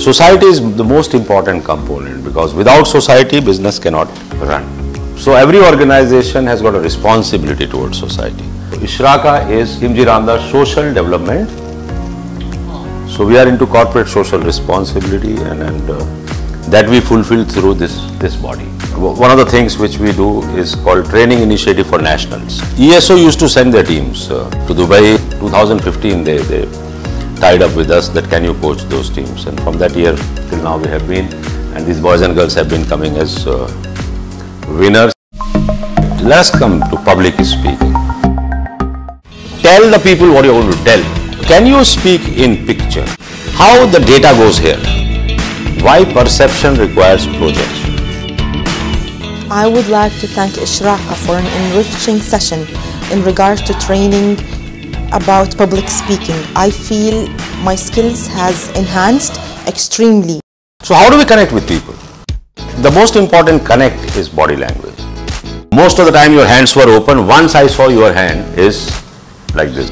Society is the most important component because without society, business cannot run. So every organization has got a responsibility towards society. Eshraqa is Khimji Ramdas social development. So we are into corporate social responsibility and that we fulfill through this body. One of the things which we do is called Training Initiative for Nationals. ESO used to send their teams to Dubai. 2015 they tied up with us that can you coach those teams, and from that year till now we have been, and these boys and girls have been coming as winners. Let's come to public speaking. Tell the people what you're going to tell. Can you speak in picture? How the data goes here? Why perception requires projection? I would like to thank Eshraqa for an enriching session in regards to training about public speaking. I feel my skills has enhanced extremely. So how do we connect with people? The most important connect is body language. Most of the time your hands were open. Once I saw your hand is like this.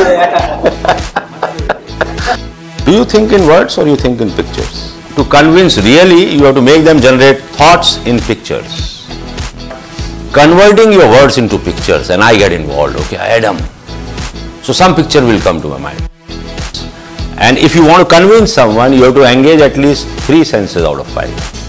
Do you think in words or you think in pictures? To convince really, you have to make them generate thoughts in pictures. Converting your words into pictures, and I get involved. Okay, Adam. So some picture will come to my mind. And if you want to convince someone, you have to engage at least 3 senses out of 5.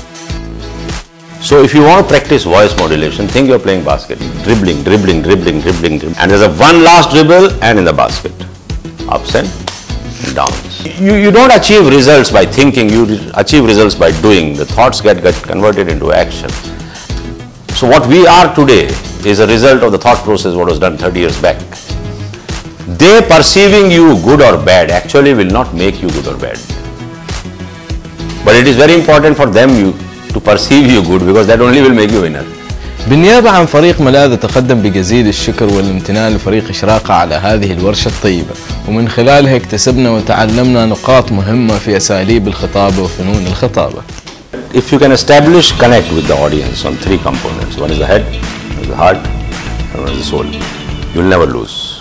So if you want to practice voice modulation, think you're playing basket. Dribbling, dribbling, dribbling, dribbling, dribbling. And there's a one last dribble and in the basket. Ups and downs. You don't achieve results by thinking, you achieve results by doing. The thoughts get converted into action. So what we are today is a result of the thought process what was done 30 years back. They perceiving you good or bad actually will not make you good or bad. But it is very important for them to perceive you good because that only will make you winner. بالنيابة عن فريق ملاذ أتقدم بجزيل الشكر والامتنان لفريق إشراقة على هذه الورشة الطيبة، ومن خلالها اكتسبنا وتعلمنا نقاط مهمة في أساليب الخطابة وفنون الخطابة. If you can establish connect with the audience on 3 components, one is the head, one is the heart, and one is the soul, you will never lose.